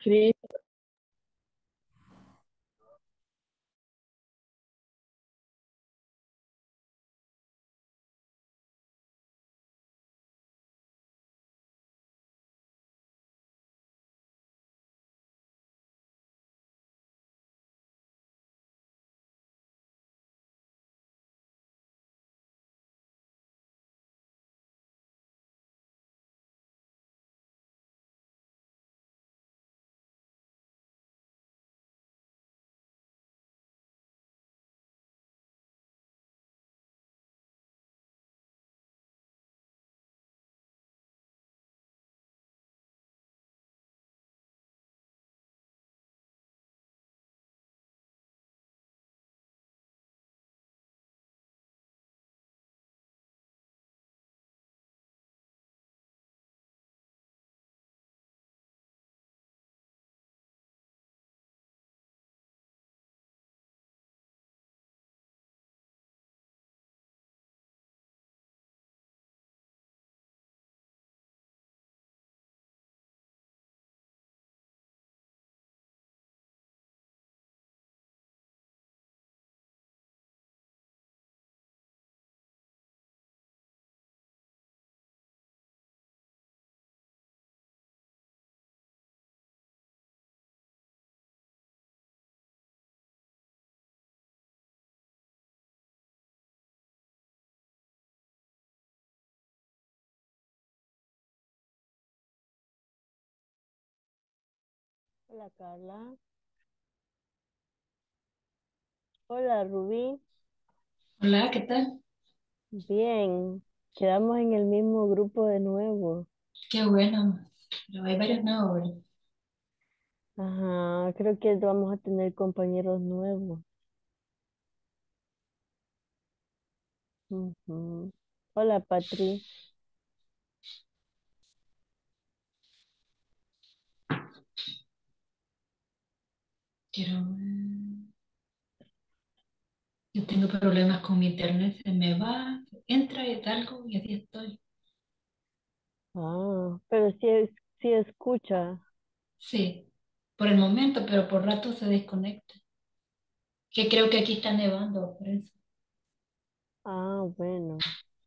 Cris, hola Carla, hola Rubí, Hola, ¿qué tal? bien, quedamos en el mismo grupo de nuevo. Qué bueno. Pero hay varios nuevos, ¿verdad? Ajá, creo que vamos a tener compañeros nuevos. Ujú. Hola Patri, Quiero... Yo tengo problemas con mi internet. Se me va, entra y algo y así estoy. pero sí escucha. Sí, por el momento, pero por rato se desconecta. Que creo que aquí está nevando, por eso. Bueno,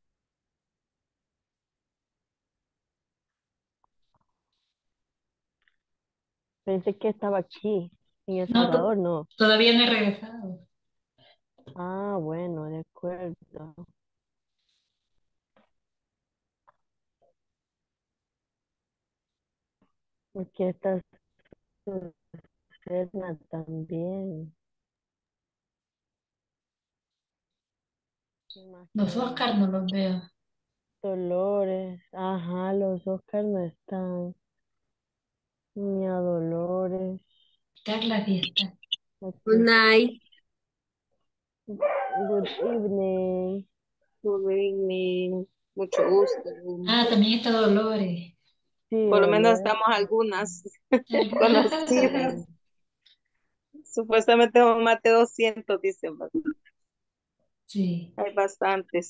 pensé que estaba aquí, en El No, Salvador, no. todavía no he regresado. Bueno, de acuerdo. Porque está Susana también. ¿Quién más Los queda? Oscar no los veo. Dolores, ajá, los Oscar no están. Ni a Dolores. Carla sí está. Good Ok. night. Good evening. Good evening. Mucho gusto. Ah, también está Dolores. Sí, Por lo menos Dolores. estamos algunas conocidas. Sí, Supuestamente son más de 200, dicen. ¿Verdad? Sí. Hay bastantes.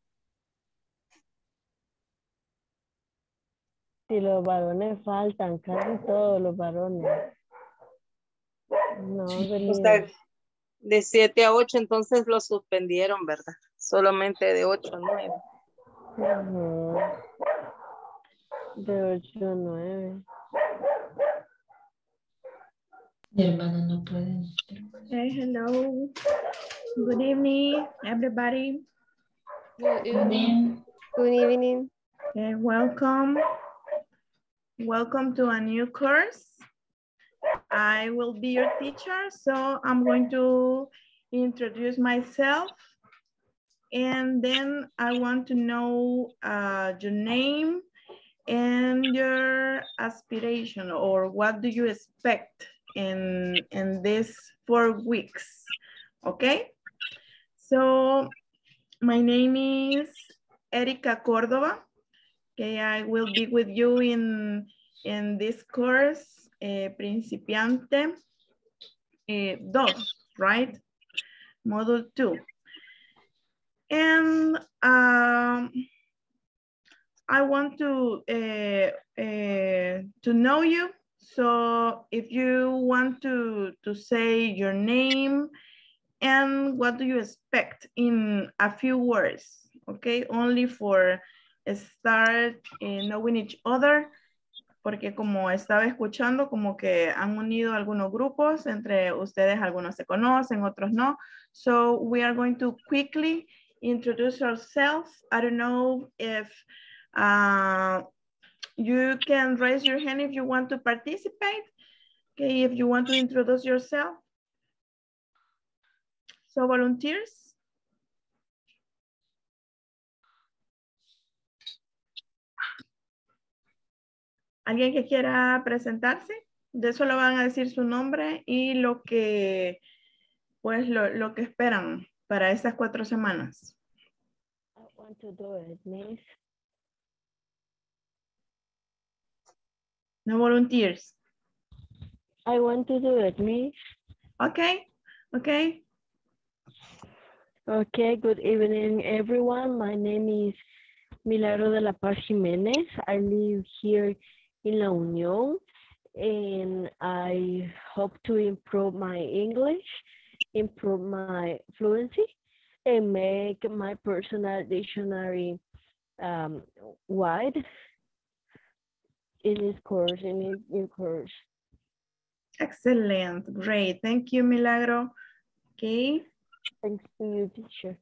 sí, los varones faltan, casi todos los varones. No han O venido. sea, de 7 a 8, entonces lo suspendieron, ¿verdad? Solamente de 8 a 9. Ujú. De 8 a 9. Mi hermana no puede. Hey, hello. Good evening, everybody. Good evening. Ven. Good evening. Okay, welcome. Welcome to a new course. I will be your teacher, so I'm going to introduce myself. And then I want to know your name and your aspiration, or what do you expect in these 4 weeks, okay? So my name is Erika Cordova. Okay, I will be with you in this course, Principiante 2, right? Module 2. And I want to know you. So if you want to say your name and what do you expect in a few words, okay? Only for start knowing each other, porque como estaba escuchando, como que han unido algunos grupos, entre ustedes algunos se conocen, otros no. So we are going to quickly introduce ourselves. I don't know if you can raise your hand if you want to participate. Okay, if you want to introduce yourself. So volunteers. ¿Alguien que quiera presentarse? De solo van a decir su nombre y lo que, pues, lo que esperan para estas 4 semanas. I want to do it, miss. No volunteers. I want to do it, miss. Okay, okay. Okay, good evening, everyone. My name is Milagro de la Paz Jimenez. I live here in La Unión, and I hope to improve my English, improve my fluency, and make my personal dictionary wide in this course, in this new course. Excellent, great. Thank you, Milagro. Okay. Thanks to you, teacher.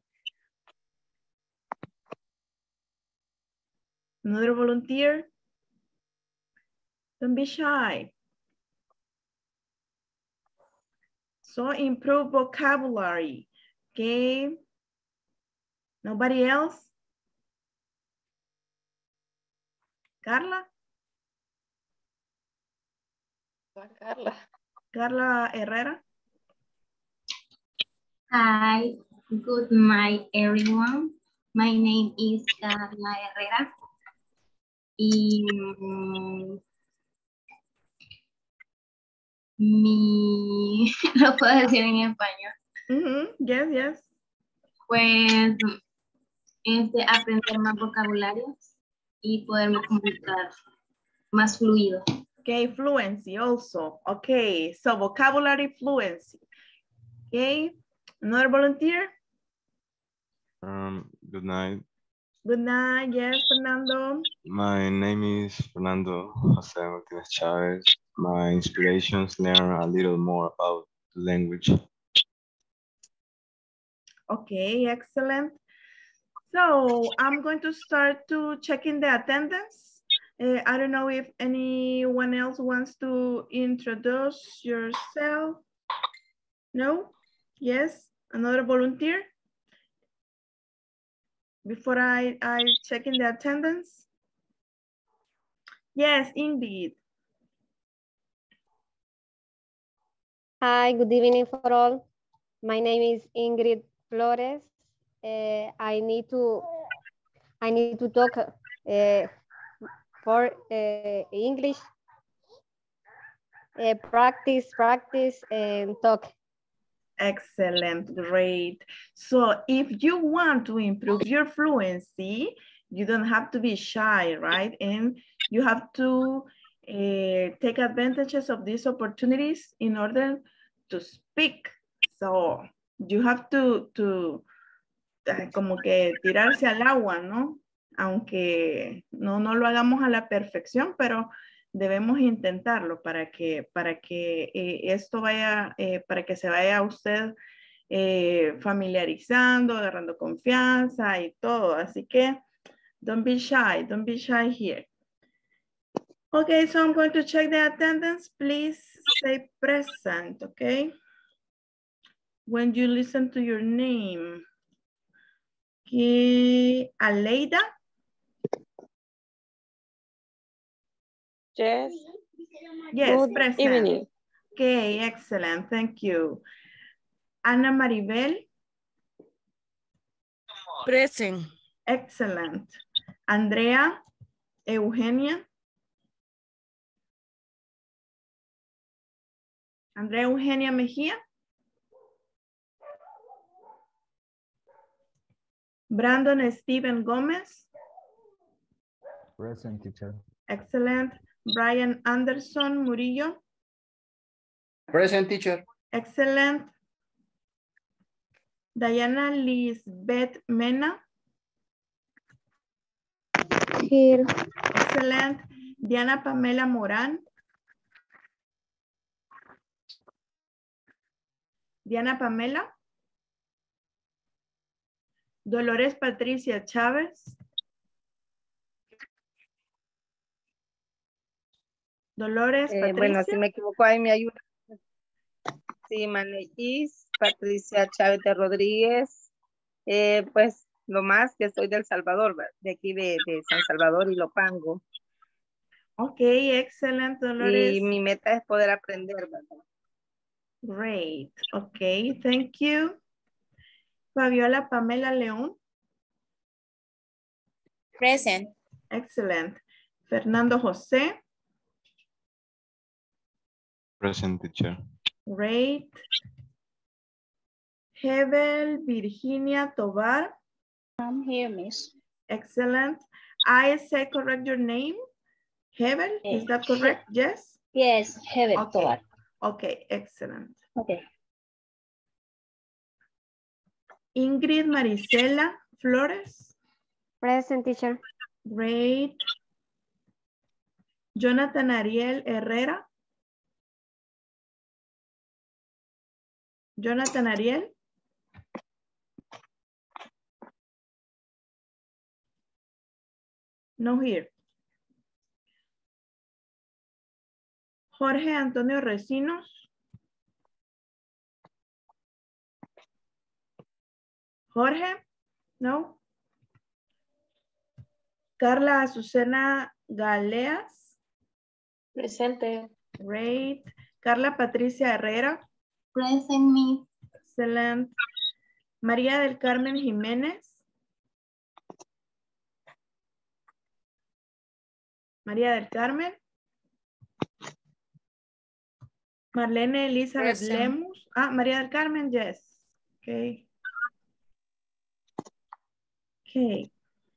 Another volunteer? Don't be shy. So improve vocabulary. Okay. Nobody else? Carla? Carla. Carla Herrera? Hi, good night, everyone. My name is Carla Herrera. Y lo puedo decir en español. Yes, yes. Pues es de aprender más vocabularios y poderme comunicar más fluido. Okay, fluency also. Okay, so vocabulary fluency. Okay, another volunteer? Good night. Good night, yes, Fernando. My name is Fernando Jose Martinez Chavez. My inspirations learn a little more about the language. Okay, excellent. So I'm going to start to checking the attendance. I don't know if anyone else wants to introduce yourself. No? Yes? Another volunteer? Before I check in the attendance? Yes, indeed. Hi, good evening for all. My name is Ingrid Flores. I need to talk for English. Practice and talk. Excellent, great. So if you want to improve your fluency, you don't have to be shy, right? And you have to take advantages of these opportunities in order to speak. So you have to como que tirarse al agua, ¿no? Aunque no lo hagamos a la perfección, pero debemos intentarlo para que esto vaya, para que se vaya usted familiarizando, agarrando confianza y todo. Así que don't be shy here. Okay, so I'm going to check the attendance. Please say present, okay? When you listen to your name. Okay, Aleida? Yes. Yes, Good present. evening. Okay, excellent. Thank you. Ana Maribel? Present. Excellent. Andrea? Eugenia? Andrea Eugenia Mejía? Brandon Steven Gomez? Present, teacher. Excellent. Brian Anderson Murillo. Present, teacher. Excellent. Diana Lisbeth Mena. Here. Excellent. Diana Pamela Morán. Diana Pamela. Dolores Patricia Chávez. Dolores Patricia. Bueno, si me equivoco, ahí me ayuda. Sí, Maneis, Patricia Chávez de Rodríguez. Pues lo más que soy del Salvador, ¿verdad? De aquí de San Salvador y Lopango. Ok, excelente, Dolores. Y mi meta es poder aprender, ¿verdad? Great. Ok, thank you. Fabiola Pamela León. Present. Excellent. Fernando José. Present, teacher. Great. Hebel Virginia Tovar. I'm here, miss. Excellent. I say correct your name. Hebel, is that correct? Yes? Yes, Hebel Okay. Tovar. Okay, excellent. Okay. Ingrid Marisela Flores. Present, teacher. Great. Jonathan Ariel Herrera. Jonathan Ariel. No here. Jorge Antonio Recinos. Jorge, no. Carla Azucena Galeas. Presente. Great. Carla Patricia Herrera. Present, me. Excelente. María del Carmen Jiménez. María del Carmen. Marlene Elizabeth Present. Lemus. Ah, María del Carmen, yes. Okay. Okay.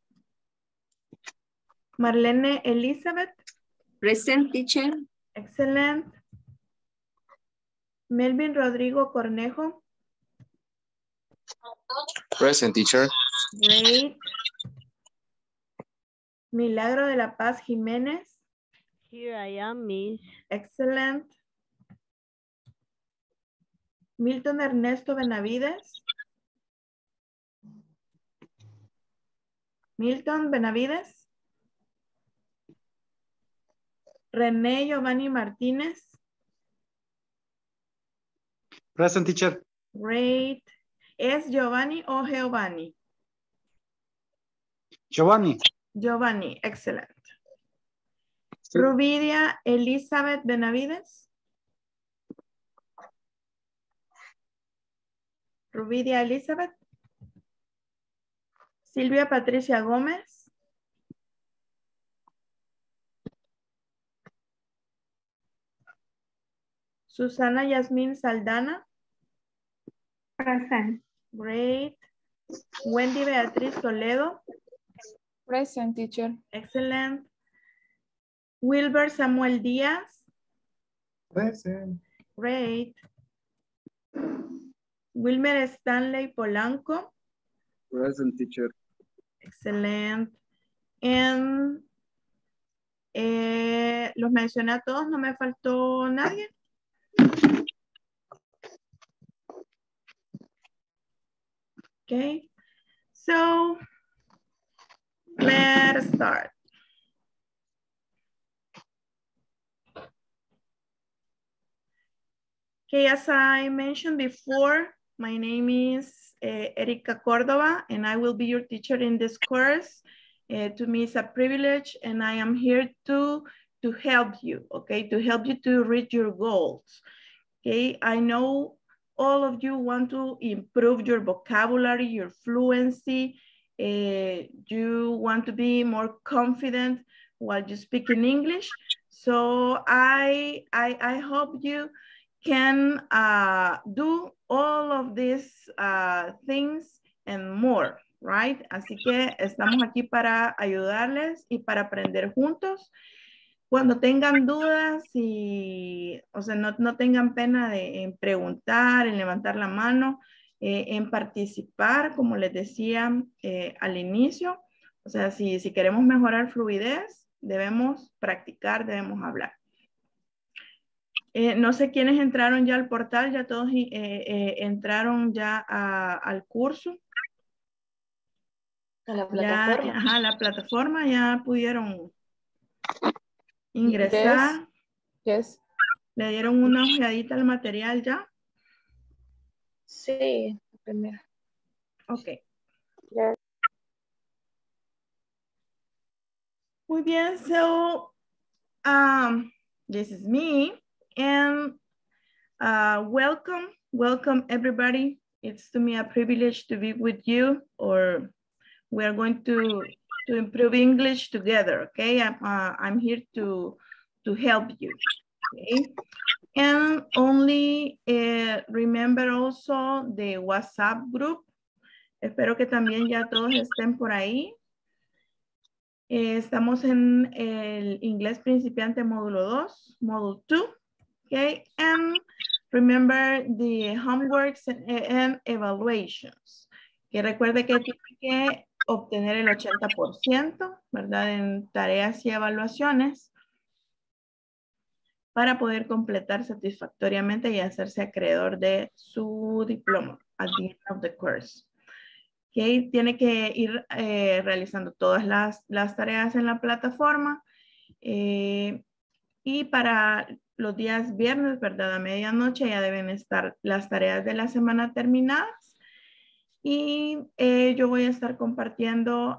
Marlene Elizabeth. Present, teacher. Excellent. Melvin Rodrigo Cornejo. Present, teacher. Great. Milagro de la Paz Jiménez. Here I am, Miss. Excellent. Milton Ernesto Benavides. Milton Benavides. René Giovanni Martínez. Present, teacher. Great. ¿Es Giovanni o Giovanni? Giovanni. Giovanni, excellent. Rubidia Elizabeth Benavides. Rubidia Elizabeth. Silvia Patricia Gómez. Susana Yasmín Saldana. Present. Great. Wendy Beatriz Toledo. Present, teacher. Excellent. Wilber Samuel Díaz. Present. Great. Wilmer Stanley Polanco. Present, teacher. Excellent. And los mencioné a todos, no me faltó nadie. Okay, so let's start. Okay, as I mentioned before, my name is Erika Cordova, and I will be your teacher in this course. To me, it's a privilege, and I am here to help you, okay, to help you to reach your goals. Okay, I know all of you want to improve your vocabulary, your fluency. You want to be more confident while you speak in English. So I hope you can do all of these things and more, right? Así que estamos aquí para ayudarles y para aprender juntos. Cuando tengan dudas y, o sea, no tengan pena en preguntar, en levantar la mano, en participar, como les decía al inicio. O sea, si queremos mejorar fluidez, debemos practicar, debemos hablar. No sé quiénes entraron ya al portal, ya todos entraron ya al curso. A la Ya, plataforma. ajá, la plataforma ya pudieron ingresar. Yes. ¿Le dieron una ojeadita al material ya? Sí, primero. Ok. Ya. Muy bien, so this is me and welcome everybody. It's to me a privilege to be with you, or we are going to improve English together, okay? I'm here to help you, okay? And only remember also the WhatsApp group. Espero que también ya todos estén por ahí. Estamos en el inglés principiante módulo 2, módulo 2, okay? And remember the homeworks and evaluations. Que recuerde que tiene que obtener el 80%, ¿verdad? En tareas y evaluaciones para poder completar satisfactoriamente y hacerse acreedor de su diploma at the end of the course. Okay, tiene que ir realizando todas las tareas en la plataforma y para los días viernes, ¿verdad? A medianoche ya deben estar las tareas de la semana terminadas y yo voy a estar compartiendo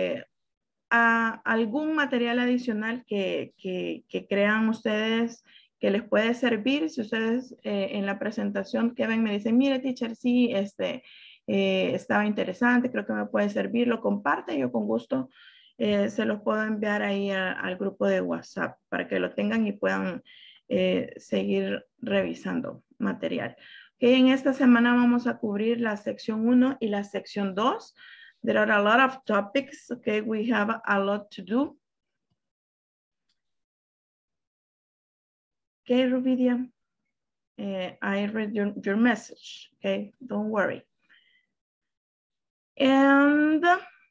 algún material adicional que crean ustedes que les puede servir. Si ustedes en la presentación que ven me dicen, mire teacher, sí, estaba interesante, creo que me puede servir, lo comparte, yo con gusto se los puedo enviar ahí al grupo de WhatsApp para que lo tengan y puedan seguir revisando material. Okay, en esta semana vamos a cubrir la sección 1 y la sección 2. There are a lot of topics, okay, we have a lot to do. Okay, Rubidia, I read your message, okay, don't worry. And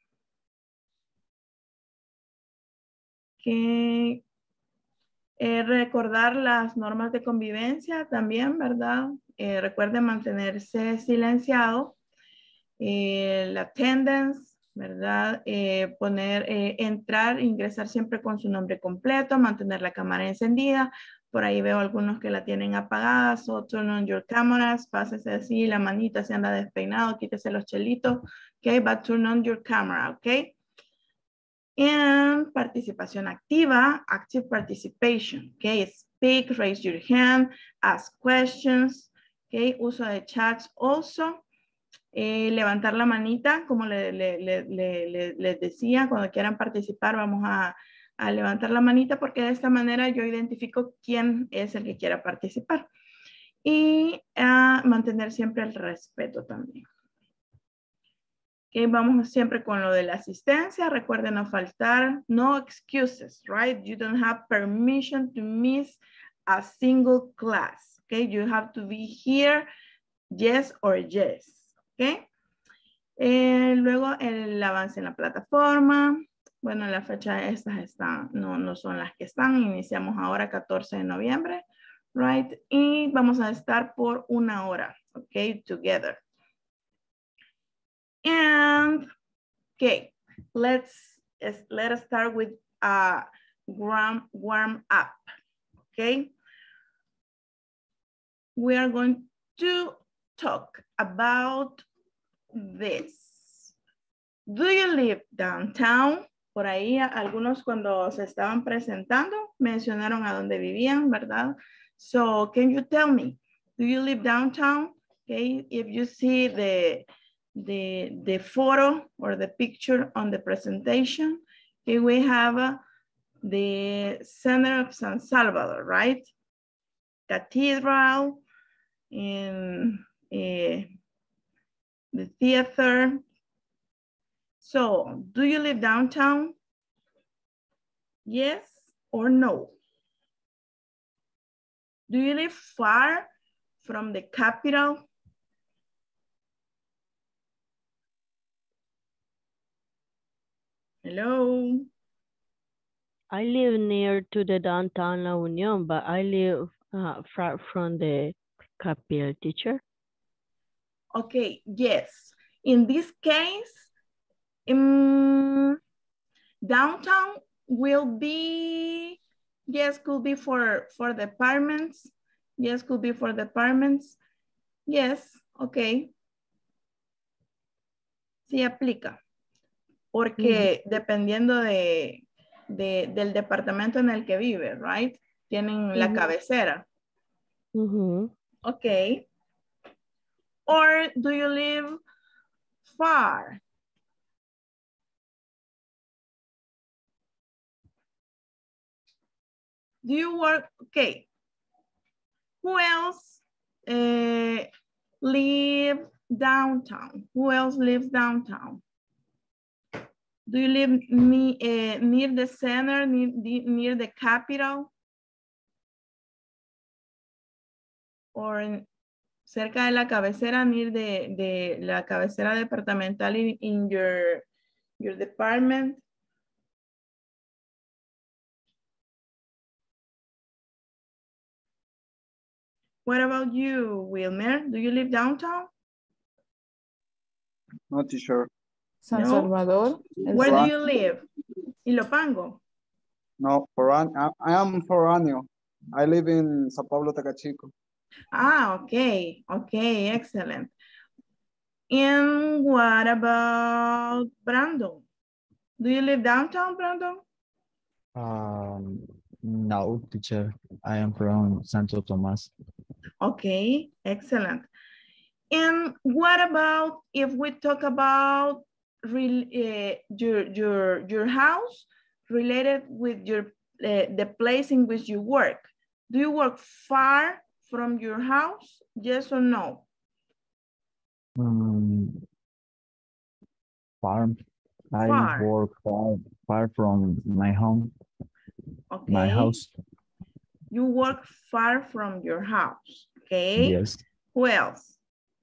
que recordar las normas de convivencia también, ¿verdad? Recuerden mantenerse silenciado, la attendance, ¿verdad? Entrar, ingresar siempre con su nombre completo, mantener la cámara encendida. Por ahí veo algunos que la tienen apagada. So turn on your cameras, pásese así, la manita se anda despeinado, quítese los chelitos, ok, but turn on your camera, ok. And participación activa, active participation, ok. Speak, raise your hand, ask questions, ok. Uso de chats also. Levantar la manita, como les decía, cuando quieran participar vamos a levantar la manita porque de esta manera yo identifico quién es el que quiera participar. Y mantener siempre el respeto también. Okay, vamos siempre con lo de la asistencia. Recuerden no faltar, no excuses, right? You don't have permission to miss a single class. Okay, you have to be here, yes or yes. Okay. Luego el avance en la plataforma. Bueno, la fecha estas están, no son las que están. Iniciamos ahora 14 de noviembre, right? Y vamos a estar por 1 hora, okay, together. And, okay, let us start with a warm up, okay? We are going to talk about this. Do you live downtown? Por ahí algunos cuando se estaban presentando mencionaron a dónde vivían, ¿verdad? So can you tell me, do you live downtown? Okay, if you see the photo or the picture on the presentation, okay, we have the center of San Salvador, right? Cathedral, in the theater. So, do you live downtown? Yes or no? Do you live far from the capital? Hello? I live near to the downtown La Union, but I live far from the capital, teacher. Okay, yes. In this case, downtown will be, yes, could be for departments. Yes, could be for departments. Yes, okay. Sí aplica. Porque dependiendo del departamento en el que vive, right? Tienen la cabecera. Okay. Or do you live far? Do you work, okay. Who else live downtown? Who else lives downtown? Do you live near the center, near the capital? Or cerca de la cabecera, near de la cabecera departamental in your department? What about you, Wilmer? Do you live downtown? No, teacher. San No? Salvador. Where do you live? Ilopango? No, I am foráneo. I live in Sao Paulo, Tecachico. Ah, okay. Okay, excellent. And what about Brandon? Do you live downtown, Brandon? No, teacher. I am from Santo Tomas. Okay, excellent. And what about if we talk about your house related with the place in which you work? Do you work far from your house? Yes or no? Far. I work far from my home. Okay. My house. You work far from your house. Okay. Yes. Who else?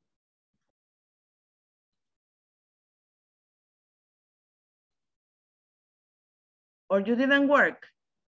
Or you didn't work?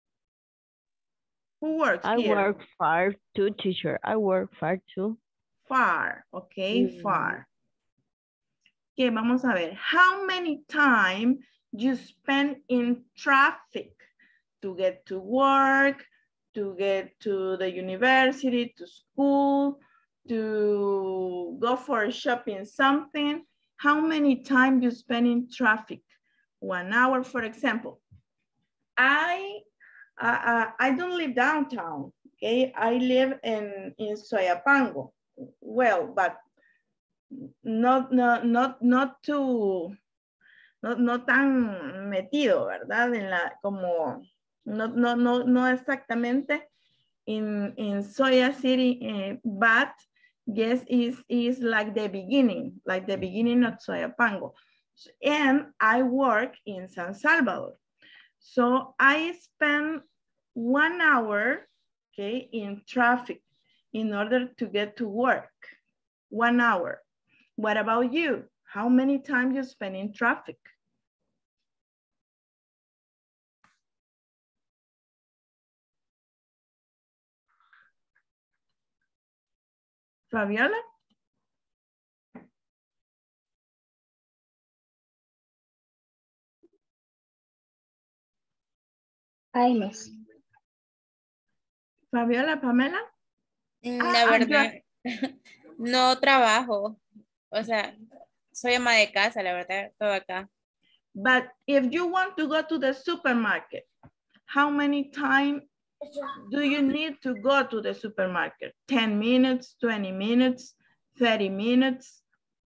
Who works I here? work far too, teacher. I work far too. Far, okay, far. Okay, vamos a ver. How many time you spend in traffic to get to work, to get to the university, to school, to go for shopping something? How many time you spend in traffic? 1 hour, for example. I don't live downtown, okay? I live in Soyapango. Well, but not tan metido, ¿verdad? En la, como, no exactamente in Soya City, but yes, is like the beginning of Soyapango. And I work in San Salvador. So I spend 1 hour, okay, in traffic in order to get to work. 1 hour. What about you? How many times you spend in traffic? Fabiola? Ay, no sé. Fabiola, Pamela? La verdad, no trabajo. O sea, soy ama de casa, la verdad, todo acá. But if you want to go to the supermarket, how many times do you need to go to the supermarket? 10 minutes, 20 minutes, 30 minutes?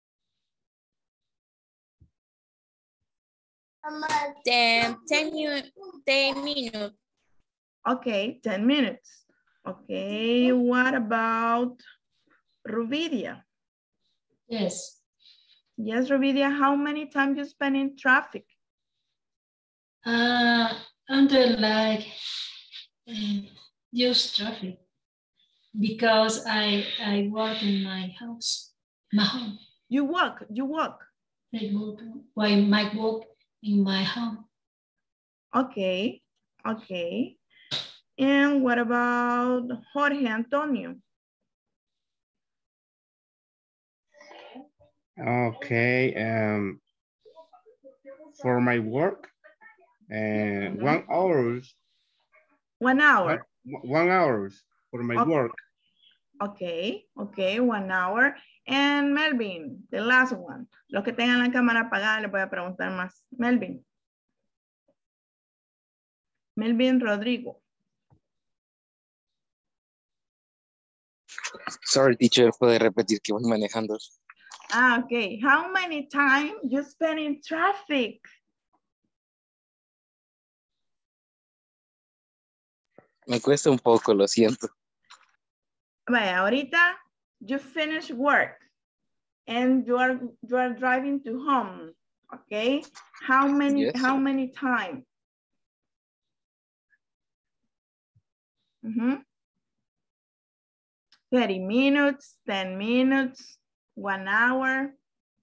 10 minutes. Okay, 10 minutes. Okay, what about Rubidia? Yes. Yes, Rubidia, how many times you spend in traffic? Under like Use traffic because I work in my house, my home. You walk. I might walk in my home. Okay. And what about Jorge Antonio? Okay, for my work, 1 hour. 1 hour. 1 hour for my work. Okay, 1 hour. And Melvin, the last one. Los que tengan la cámara apagada, les voy a preguntar más. Melvin Rodrigo. Sorry, teacher, puede repetir que voy manejando. Okay. How many time you spend in traffic? Me cuesta un poco, lo siento. Vaya, ahorita you finish work and you are driving to home. Okay. How many time? 30 minutes, 10 minutes, 1 hour.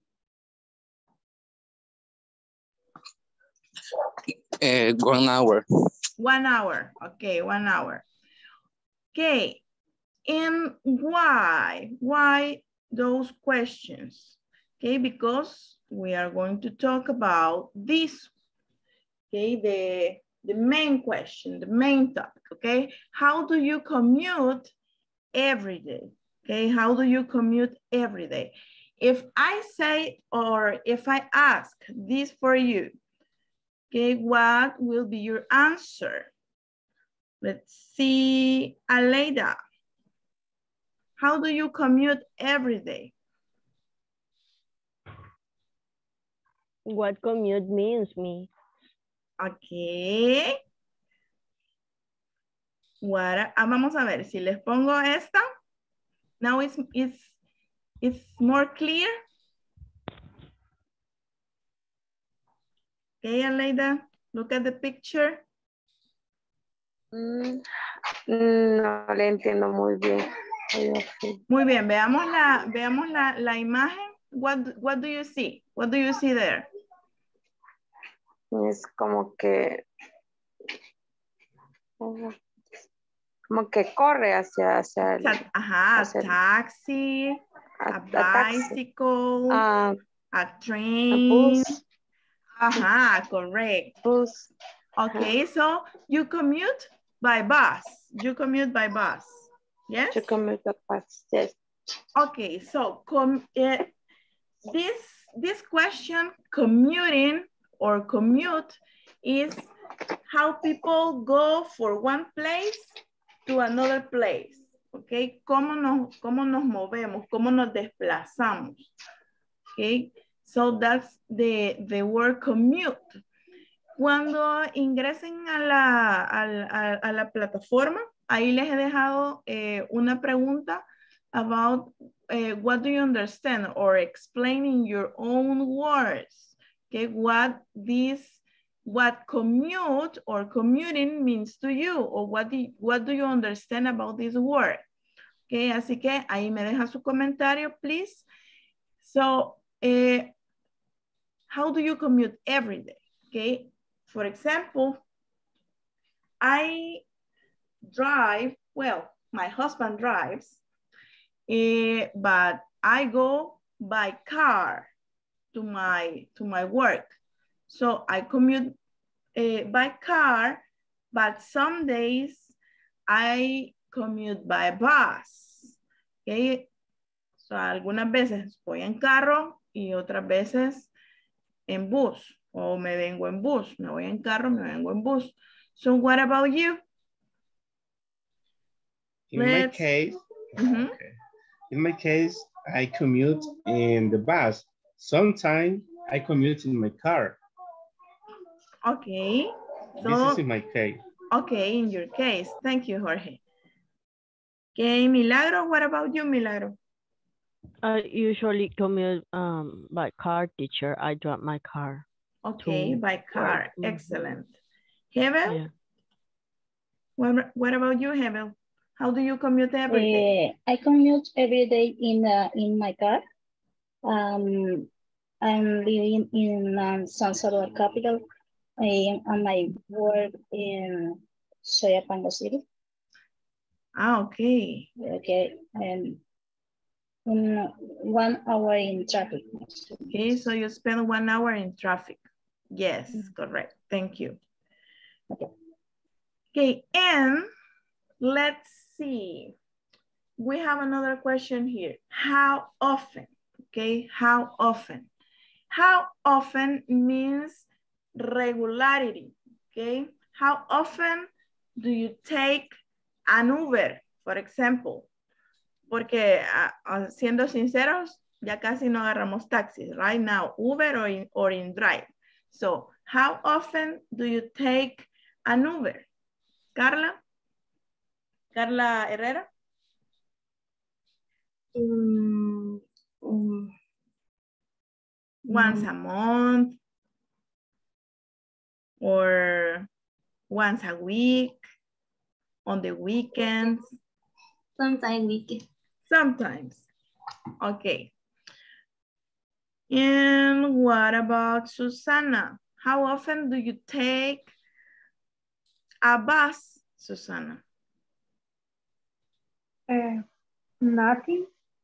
1 hour. 1 hour. Okay, 1 hour. Okay. And why? Why those questions? Okay, because we are going to talk about this. Okay, the main question, the main topic. Okay, how do you commute every day? Okay, how do you commute every day? If I say, or if I ask this for you, okay, what will be your answer? Let's see, Aleida. How do you commute every day? What commute means me? Okay. Vamos a ver, si les pongo esta, now it's more clear. Okay, Aleida, look at the picture. No le entiendo muy bien. Muy bien, veamos la imagen. What do you see? What do you see there? Es como que corre hacia el... Ajá, taxi, a bicycle, a train. Bus. Ajá, correct. Bus. Okay, so you commute by bus. You commute by bus. Yes? You commute by bus, yes. Okay, so this question, commuting or commute, is how people go for one place to another place. Okay, cómo nos movemos, cómo nos desplazamos. Okay, so that's the word commute. Cuando ingresen a la plataforma, ahí les he dejado una pregunta about what do you understand, or explain in your own words, okay, what commute or commuting means to you, or what do you understand about this word. Okay, así que ahí me deja su comentario, please. So, how do you commute every day? Okay, for example, I drive, well, my husband drives, but I go by car to my work. So I commute by car, but some days I commute by bus. Okay, so algunas veces voy en carro y otras veces en bus, o me vengo en bus, me voy en carro, me vengo en bus. So what about you? In my case, I commute in the bus. Sometimes I commute in my car. Okay. So, this is in my case. Okay, in your case. Thank you, Jorge. Okay, Milagro, what about you, Milagro? I usually commute by car, teacher. I drive my car. Okay, by car. Excellent. Heaven? Yeah. What about you, Hebel? How do you commute every day? I commute every day in my car. I'm living in San Salvador capital, and I work in Soyapango City. Ah, okay. Okay, and 1 hour in traffic. Okay, so you spend 1 hour in traffic. Yes, correct. Thank you. Okay, and let's see. We have another question here. How often? Okay, how often? How often means regularity, okay? How often do you take an Uber, for example? Porque siendo sinceros, ya casi no agarramos taxis, right now, Uber or in Drive. So, how often do you take an Uber? Carla? Carla Herrera? Once a month or once a week, on the weekends? Sometimes weekend. Sometimes. Okay. And what about Susana? How often do you take a bus, Susana? Nothing.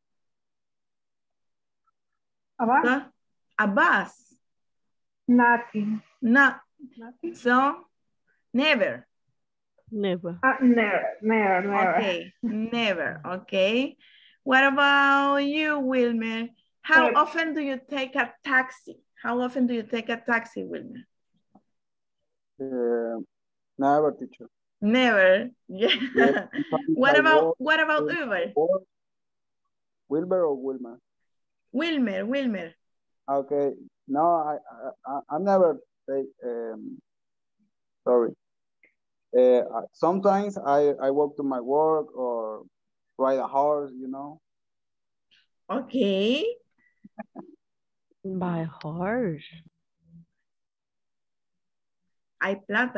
About? A bus? Nothing. Not. Nothing. So, never. Never. Never. Okay, never. Okay. What about you, Wilmer? How often do you take a taxi? How often do you take a taxi, Wilmer? Never, teacher. Never. Yeah. What about Uber? Wilber or Wilmer? Wilmer. Okay. No, I never take. Sorry. Sometimes I walk to my work or ride a horse, you know. Okay. By horse. Hay plata.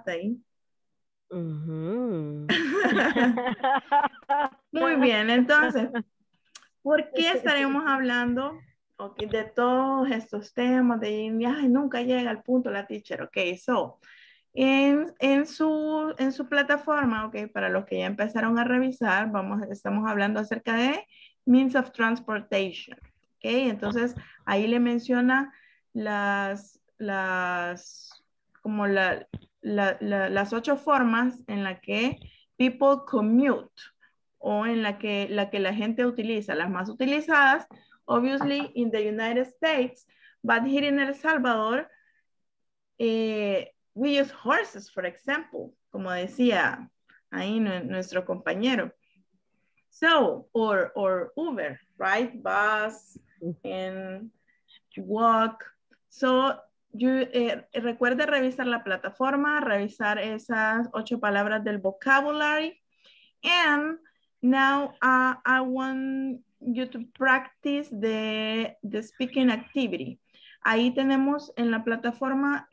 Muy bien, entonces, ¿por qué estaremos hablando de todos estos temas de ay, nunca llega al punto la teacher? Ok, so, en su plataforma, ok, para los que ya empezaron a revisar, estamos hablando acerca de means of transportation, ok, entonces ahí le menciona las 8 formas en la que people commute o en la que la gente utiliza. Las más utilizadas, obviously, in the United States, but here in El Salvador, we use horses, for example, como decía ahí nuestro compañero. So, or Uber, right? Bus and walk. So, recuerde revisar la plataforma, revisar esas 8 palabras del vocabulary. And now I want you to practice the speaking activity. Ahí tenemos en la plataforma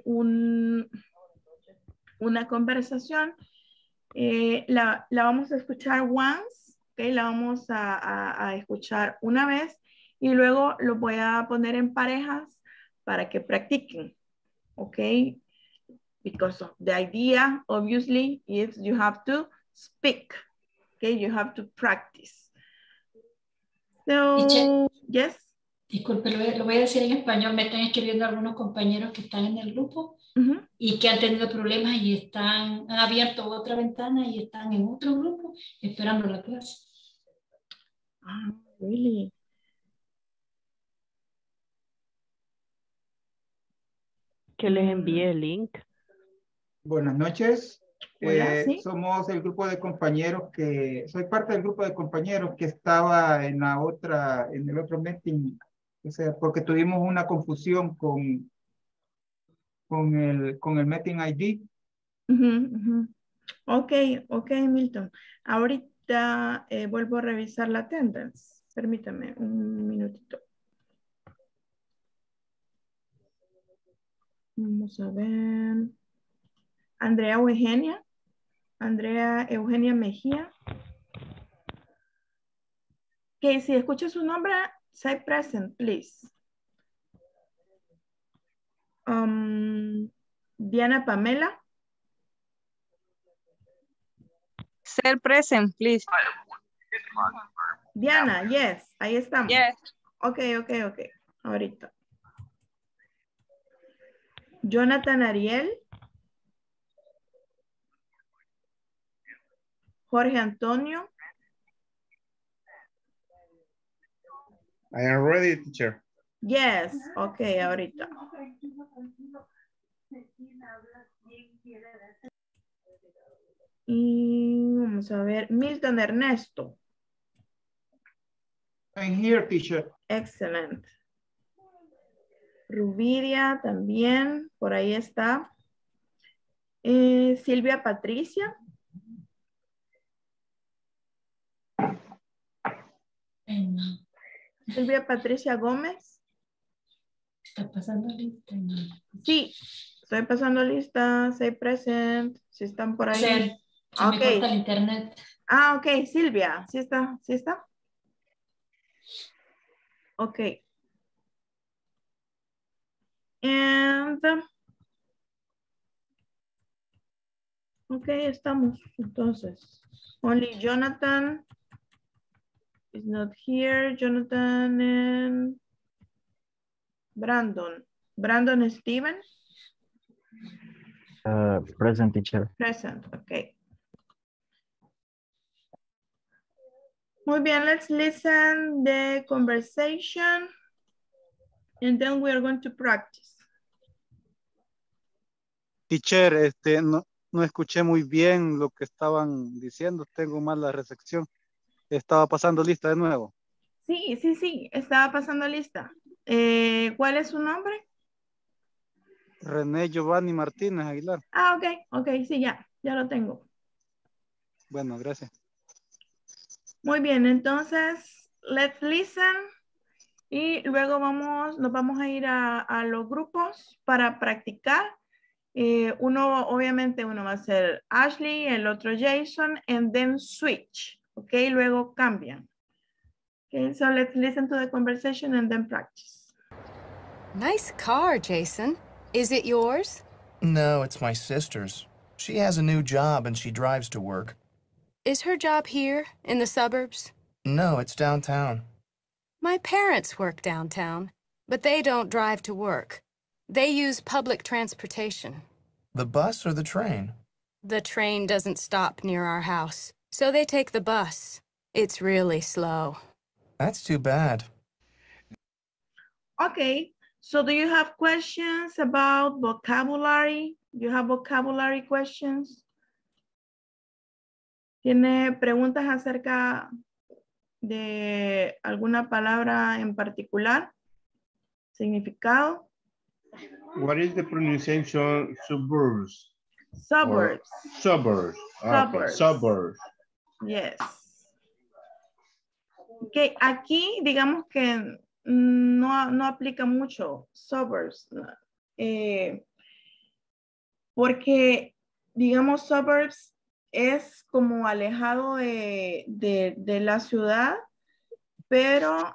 una conversación. La vamos a escuchar once, okay? La vamos a escuchar una vez y luego lo voy a poner en parejas para que practiquen, okay? Because of the idea, obviously, is you have to speak, okay? You have to practice. So, Teacher, yes. Disculpe, lo voy a decir en español. Me están escribiendo algunos compañeros que están en el grupo y que han tenido problemas y han abierto otra ventana y están en otro grupo esperando la clase. Ah, really? Que les envíe el link. Buenas noches. Hola, ¿sí? Somos el grupo de compañeros soy parte del grupo de compañeros que estaba en el otro meeting, o sea, porque tuvimos una confusión con el meeting ID. Ok, Milton. Ahorita vuelvo a revisar la attendance. Permítame un minutito. Vamos a ver. Andrea o Eugenia. Andrea Eugenia Mejía. Ok, si escucha su nombre, say present, please. Diana Pamela. Say present, please. Diana, yes, ahí estamos. Yes. Ok. Ahorita. Jonathan Ariel. Jorge Antonio. I am ready, teacher. Yes, ok, ahorita. Y vamos a ver, Milton Ernesto. I'm here, teacher. Excellent. Rubidia también, por ahí está. Silvia Patricia. Silvia Patricia Gómez. ¿Está pasando lista? Sí, estoy pasando lista. Say present. Si están por ahí. Se me corta el internet. Ah, ok, Silvia. ¿Sí está? ¿Sí está? Ok. And... Ok, estamos. Entonces. Only Jonathan is not here. Jonathan and Brandon. Brandon Steven. Present, teacher. Present, ok. Muy bien, let's listen the conversation and then we are going to practice. Teacher, no escuché muy bien lo que estaban diciendo, tengo mala recepción. Estaba pasando lista de nuevo. Sí, estaba pasando lista. ¿Cuál es su nombre? René Giovanni Martínez Aguilar. Ah, ok, sí, ya lo tengo. Bueno, gracias. Muy bien, entonces, let's listen. Y luego nos vamos a ir a los grupos para practicar. Obviamente uno va a ser Ashley, el otro Jason, and then switch. Ok, luego cambian. Okay, so let's listen to the conversation and then practice. Nice car, Jason. Is it yours? No, it's my sister's. She has a new job and she drives to work. Is her job here, in the suburbs? No, it's downtown. My parents work downtown, but they don't drive to work. They use public transportation. The bus or the train? The train doesn't stop near our house, so they take the bus. It's really slow. That's too bad. Okay, so do you have questions about vocabulary? Do you have vocabulary questions? ¿Tiene preguntas acerca de alguna palabra en particular? ¿Significado? What is the pronunciation? Suburbs. Suburbs. Suburbs. Okay. Suburbs. Yes. Okay, aquí digamos que no aplica mucho suburbs. Porque digamos suburbs es como alejado de la ciudad, pero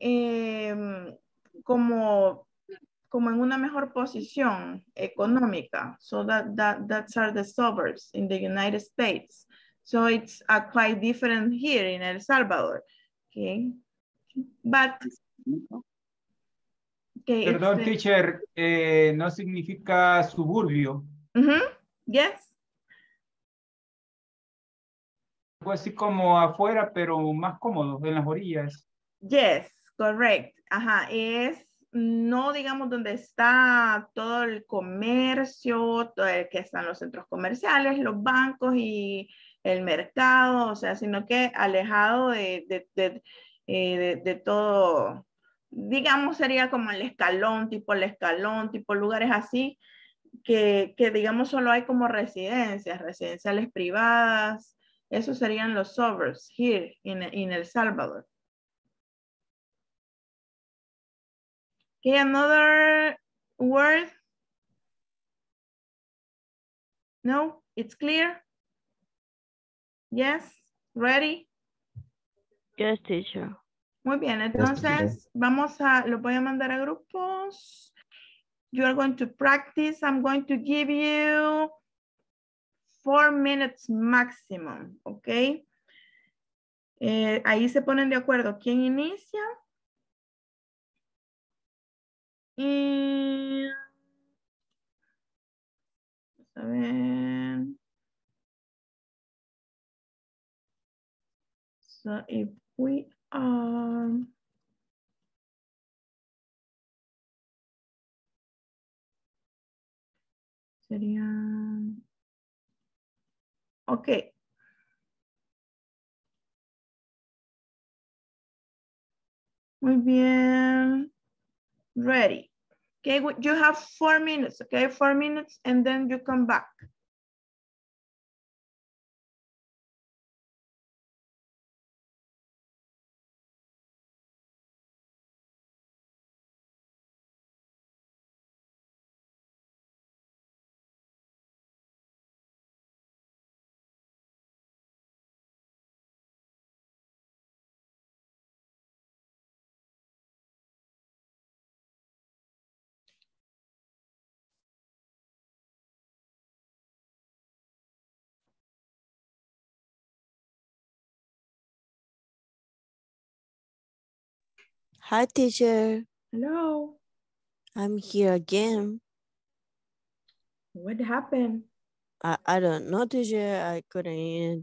como en una mejor posición económica. So that's are the suburbs in the United States. So it's quite different here in El Salvador. Okay. But okay, perdón, teacher, no significa suburbio. Yes. Algo así como afuera, pero más cómodo, en las orillas. Yes, correct. Ajá, es no digamos donde está todo el comercio, que están los centros comerciales, los bancos y el mercado, o sea, sino que alejado de todo, digamos sería como el escalón, tipo lugares así, que digamos solo hay como residenciales privadas. Esos serían los suburbs here in El Salvador. Okay, another word? No, it's clear? Yes, ready? Yes, teacher. Muy bien, Yes, teacher. entonces lo voy a mandar a grupos. You are going to practice. I'm going to give you 4 minutes maximum, ¿ok? Ahí se ponen de acuerdo quién inicia. Y... a ver. So if we are... sería... ok. Muy bien. Ready. Okay, you have 4 minutes, okay? 4 minutes and then you come back. Hi, teacher. Hello. I'm here again. What happened? I don't know, teacher. I couldn't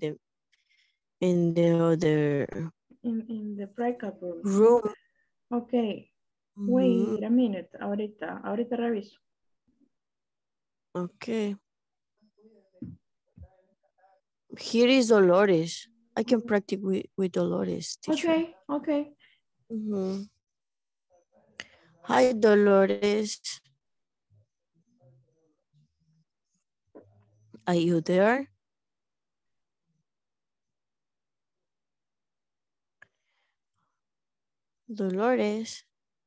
in the other In the breakout room. room. Okay. Wait a minute. Ahorita reviso. Okay. Here is Dolores. I can practice with Dolores, teacher. Okay. Hi, Dolores. Are you there? Dolores.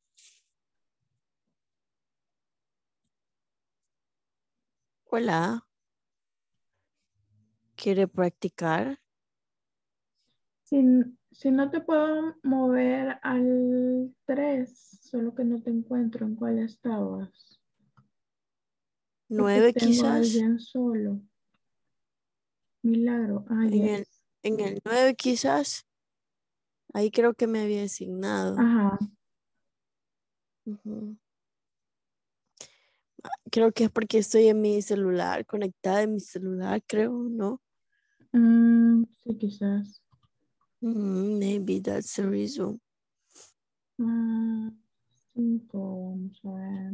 Hola. ¿Quiere practicar? Si no te puedo mover al 3, solo que no te encuentro en cuál estabas. 9 tengo quizás. a alguien solo. Milagro. En el 9 quizás. Ahí creo que me había asignado. Ajá. Creo que es porque estoy en mi celular, conectada en mi celular, creo, ¿no? Sí, quizás. Maybe that's the reason. 5, vamos a ver.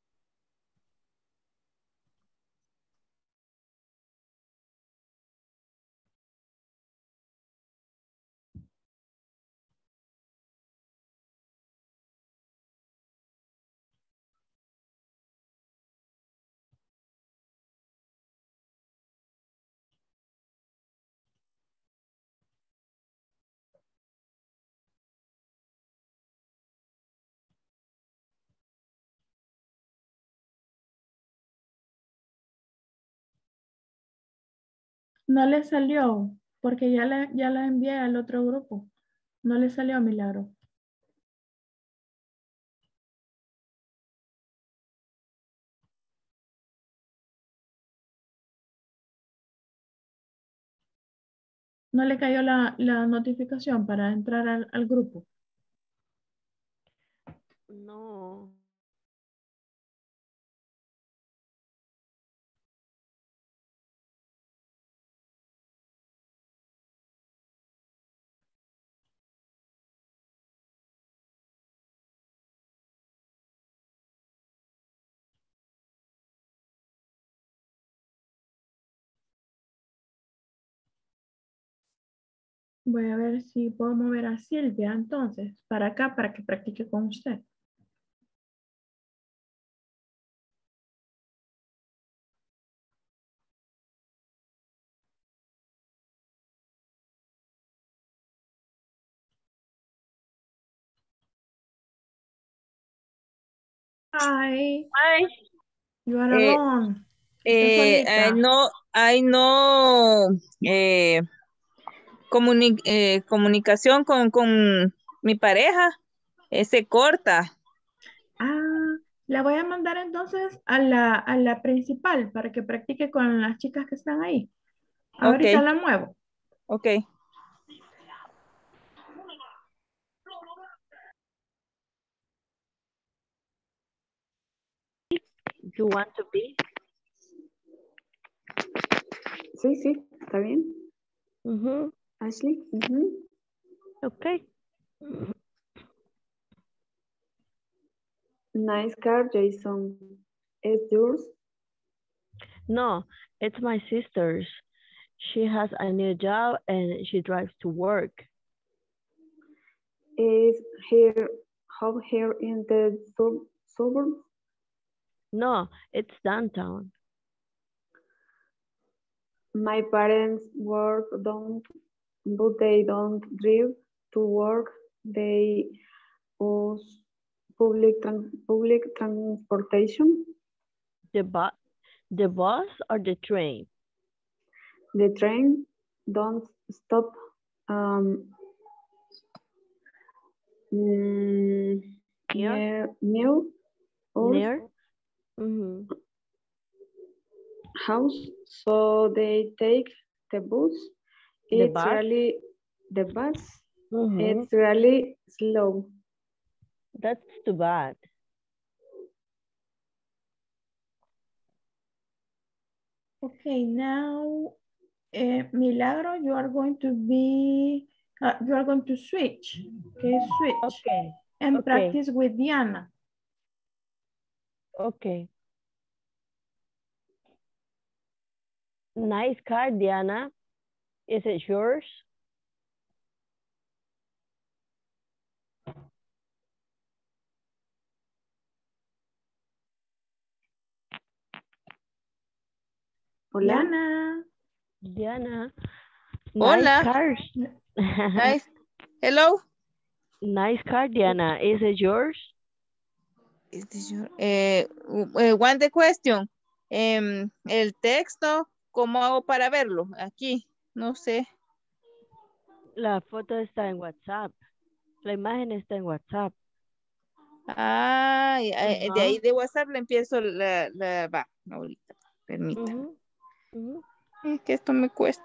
No le salió, porque ya la envié al otro grupo. No le salió, Milagro. No le cayó la notificación para entrar al grupo. No. Voy a ver si puedo mover a Silvia entonces para acá para que practique con usted. Hi. Hi. You are alone. Está solita. I know comunicación con mi pareja se corta. Ah, la voy a mandar entonces a la principal para que practique con las chicas que están ahí. Ahorita Ok. la muevo. Ok. You want to be? Sí, sí, está bien. Mm-hmm. Ashley. Okay. Nice car, Jason. Is yours? No, it's my sister's. She has a new job and she drives to work. Is her home here in the suburbs? No, it's downtown. My parents work but they don't drive to work. They use public transportation. The bus or the train? The train don't stop near Mm-hmm. house, so they take the bus. The It's bus? really the bus. Mm-hmm. It's really slow. That's too bad. Okay, now, Milagro, you are going to be, you are going to switch. Okay, switch. Okay. And Okay. practice with Diana. Okay. Nice car, Diana. Is it yours? Hola. Diana. Diana. Hola. Nice cars. Nice. Hello. Nice car, Diana. Is it yours? Is this your, one the question. El texto, ¿cómo hago para verlo? Aquí, no sé. La foto está en WhatsApp. La imagen está en WhatsApp. Ah, de ahí de WhatsApp le empiezo va, ahorita, permítame. Es que esto me cuesta.